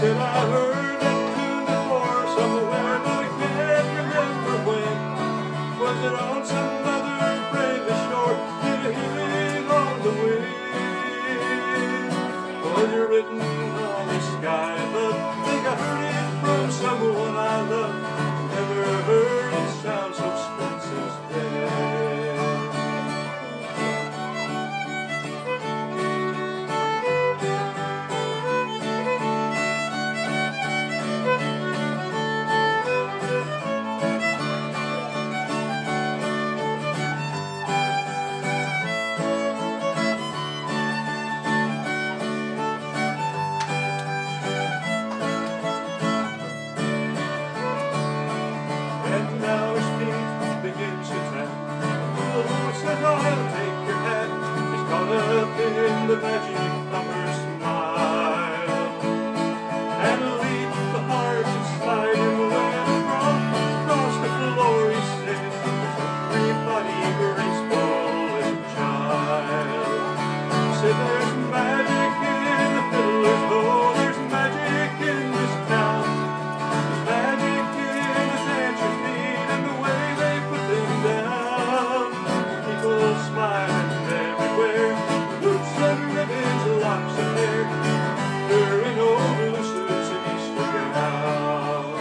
Said I heard that tune before somewhere, but I can't remember when. Was it on some other friendly shore? Did I hear it on the wind? Was it written on the sky above? Think I heard it from someone I love. Never heard it sound so sweet since then. And now his feet begins to tap. The Lord said, I'll take your hand. He's caught up in the magic of her smile, and leap the heart and slide him away across the floor. He said, there's everybody graceful as a child. He said, there's magic in the fiddler's bow. There's magic in this town. There's magic in the dancers' feet and the way they put them down. People smiling everywhere, boots and ribbons, locks of hair. There ain't no lucid Easter gown.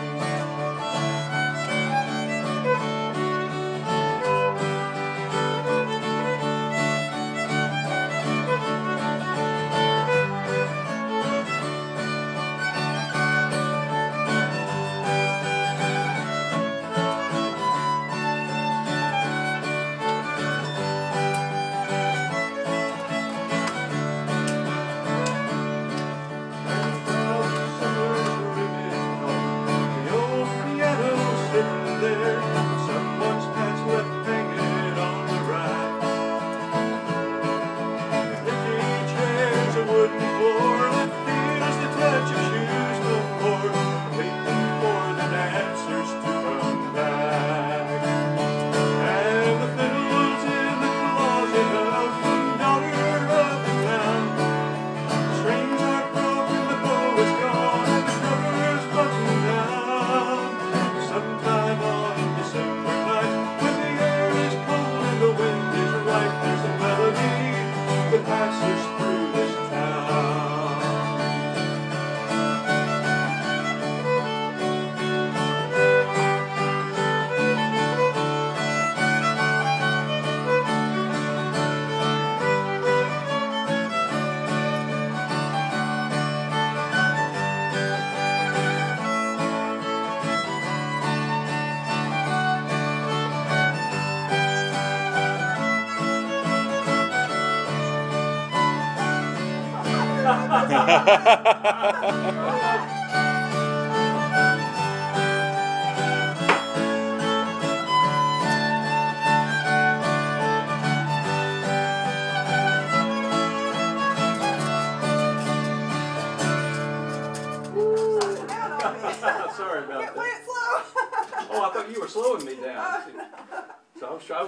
Someone's pants left hanging on the rack. Empty chairs, a wooden floor that feels the touch of shoes no more, waiting for the dancers to come back. And the fiddle's in the closet of the daughter of the town. The strings are broken, the bow is gone, and the cover's buttoned down. Sometime on December night, when the air is cold and the wind is right, there's a melody that passes through this town. Sorry about that. Play it slow. Oh, I thought you were slowing me down. So I was trying.